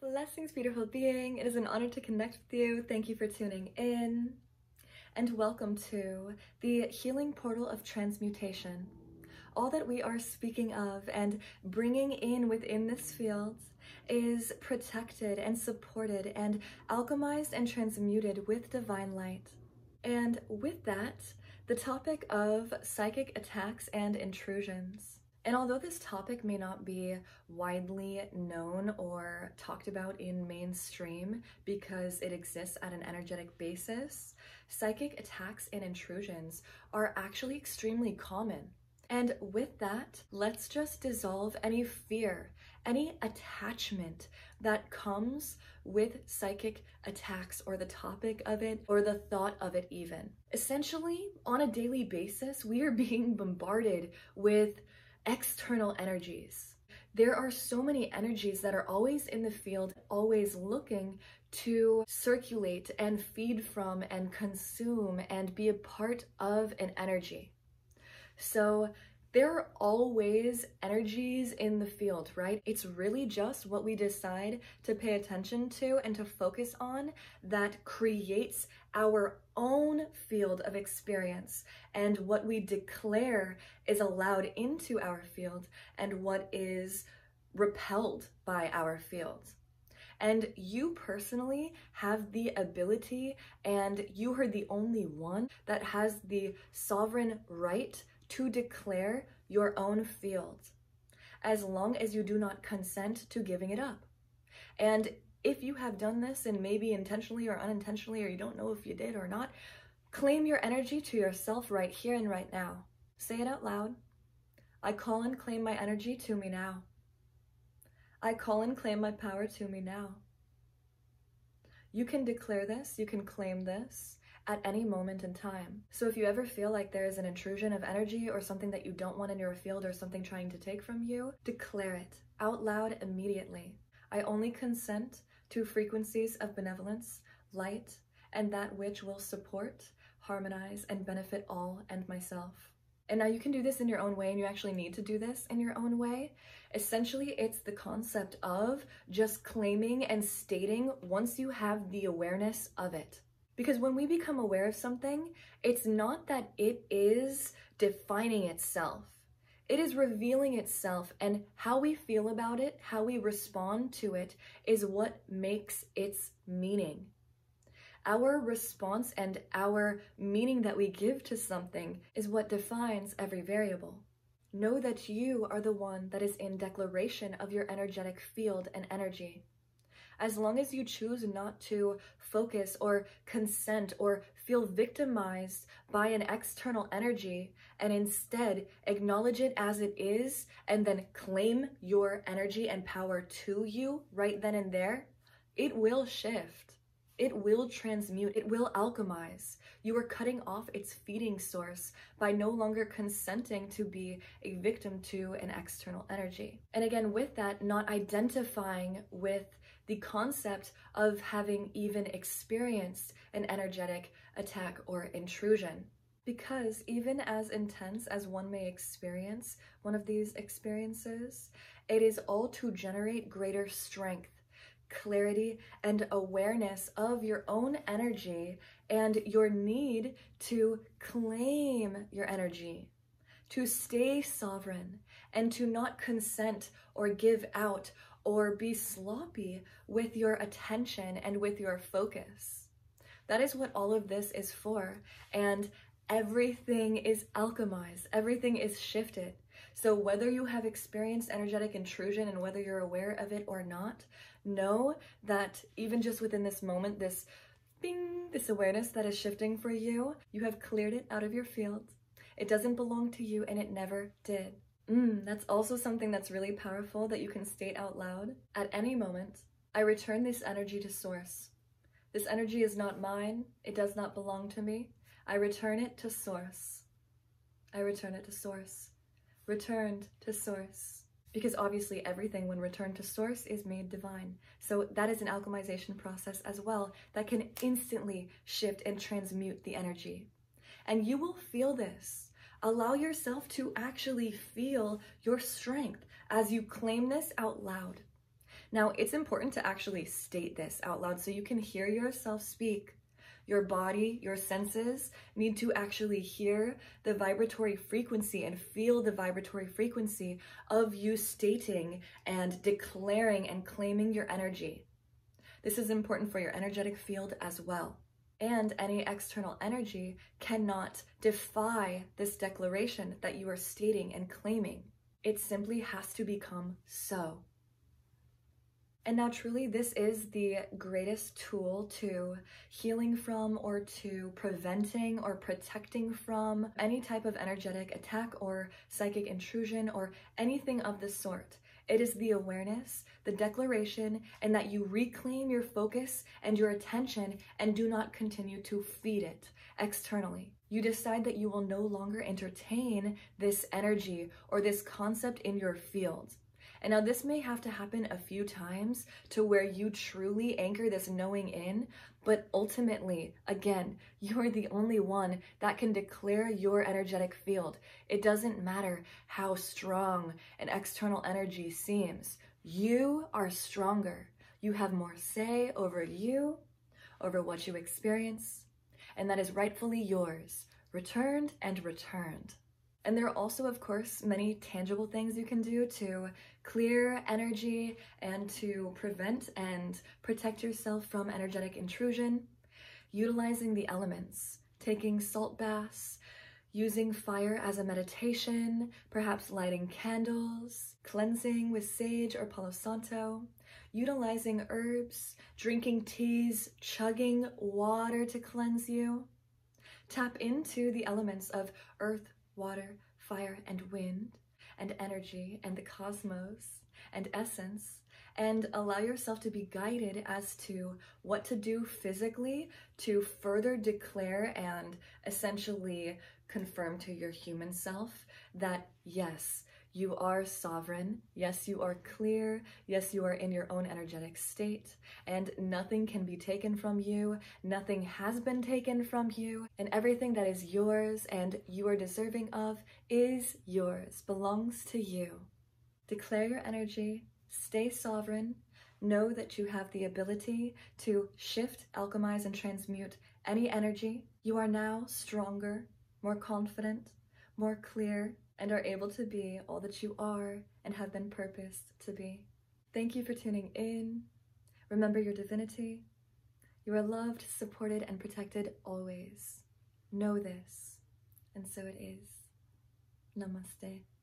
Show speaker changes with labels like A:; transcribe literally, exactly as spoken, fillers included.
A: Blessings, beautiful being. It is an honor to connect with you. Thank you for tuning in. And welcome to the healing portal of transmutation. All that we are speaking of and bringing in within this field is protected and supported and alchemized and transmuted with divine light. And with that, the topic of psychic attacks and intrusions. And although this topic may not be widely known or talked about in mainstream because it exists at an energetic basis, psychic attacks and intrusions are actually extremely common. And with that, let's just dissolve any fear, any attachment that comes with psychic attacks or the topic of it or the thought of it even. Essentially, on a daily basis, we are being bombarded with external energies. There are so many energies that are always in the field, always looking to circulate and feed from and consume and be a part of an energy. So there are always energies in the field, right? It's really just what we decide to pay attention to and to focus on that creates our own field of experience, and what we declare is allowed into our field and what is repelled by our field. And you personally have the ability, and you are the only one that has the sovereign right to declare your own field, as long as you do not consent to giving it up. And if you have done this, and maybe intentionally or unintentionally, or you don't know if you did or not, claim your energy to yourself right here and right now. Say it out loud. I call and claim my energy to me now. I call and claim my power to me now. You can declare this, you can claim this at any moment in time. So if you ever feel like there is an intrusion of energy or something that you don't want in your field or something trying to take from you, declare it out loud immediately. I only consent to frequencies of benevolence, light, and that which will support, harmonize, and benefit all and myself. And now you can do this in your own way, and you actually need to do this in your own way. Essentially, it's the concept of just claiming and stating once you have the awareness of it. Because when we become aware of something, it's not that it is defining itself. It is revealing itself, and how we feel about it, how we respond to it, is what makes its meaning. Our response and our meaning that we give to something is what defines every variable. Know that you are the one that is in declaration of your energetic field and energy. As long as you choose not to focus or consent or feel victimized by an external energy, and instead acknowledge it as it is and then claim your energy and power to you right then and there, it will shift. It will transmute. It will alchemize. You are cutting off its feeding source by no longer consenting to be a victim to an external energy. And again, with that, not identifying with the concept of having even experienced an energetic attack or intrusion. Because even as intense as one may experience one of these experiences, it is all to generate greater strength, clarity, and awareness of your own energy and your need to claim your energy, to stay sovereign, and to not consent or give out or be sloppy with your attention and with your focus. That is what all of this is for. And everything is alchemized. Everything is shifted. So whether you have experienced energetic intrusion and whether you're aware of it or not, know that even just within this moment, this bing, this awareness that is shifting for you, you have cleared it out of your field. It doesn't belong to you, and it never did. Mm, that's also something that's really powerful that you can state out loud. At any moment, I return this energy to source. This energy is not mine. It does not belong to me. I return it to source. I return it to source. Returned to source. Because obviously everything when returned to source is made divine. So that is an alchemization process as well that can instantly shift and transmute the energy. And you will feel this. Allow yourself to actually feel your strength as you claim this out loud. Now, it's important to actually state this out loud so you can hear yourself speak. Your body, your senses need to actually hear the vibratory frequency and feel the vibratory frequency of you stating and declaring and claiming your energy. This is important for your energetic field as well. And any external energy cannot defy this declaration that you are stating and claiming. It simply has to become so. And now truly, this is the greatest tool to healing from or to preventing or protecting from any type of energetic attack or psychic intrusion or anything of the sort. It is the awareness, the declaration, and that you reclaim your focus and your attention and do not continue to feed it externally. You decide that you will no longer entertain this energy or this concept in your field. And now this may have to happen a few times to where you truly anchor this knowing in, but ultimately, again, you're the only one that can declare your energetic field. It doesn't matter how strong an external energy seems. You are stronger. You have more say over you, over what you experience, and that is rightfully yours, returned and returned. And there are also, of course, many tangible things you can do to clear energy and to prevent and protect yourself from energetic intrusion, utilizing the elements, taking salt baths, using fire as a meditation, perhaps lighting candles, cleansing with sage or palo santo, utilizing herbs, drinking teas, chugging water to cleanse you. Tap into the elements of earth, water, fire, and wind, and energy, and the cosmos, and essence, and allow yourself to be guided as to what to do physically to further declare and essentially confirm to your human self that yes, you are sovereign, yes, you are clear, yes, you are in your own energetic state, and nothing can be taken from you, nothing has been taken from you, and everything that is yours and you are deserving of is yours, belongs to you. Declare your energy, stay sovereign, know that you have the ability to shift, alchemize, and transmute any energy. You are now stronger, more confident, more clear, and are able to be all that you are and have been purposed to be. Thank you for tuning in. Remember your divinity. You are loved, supported, and protected always. Know this, and so it is. Namaste.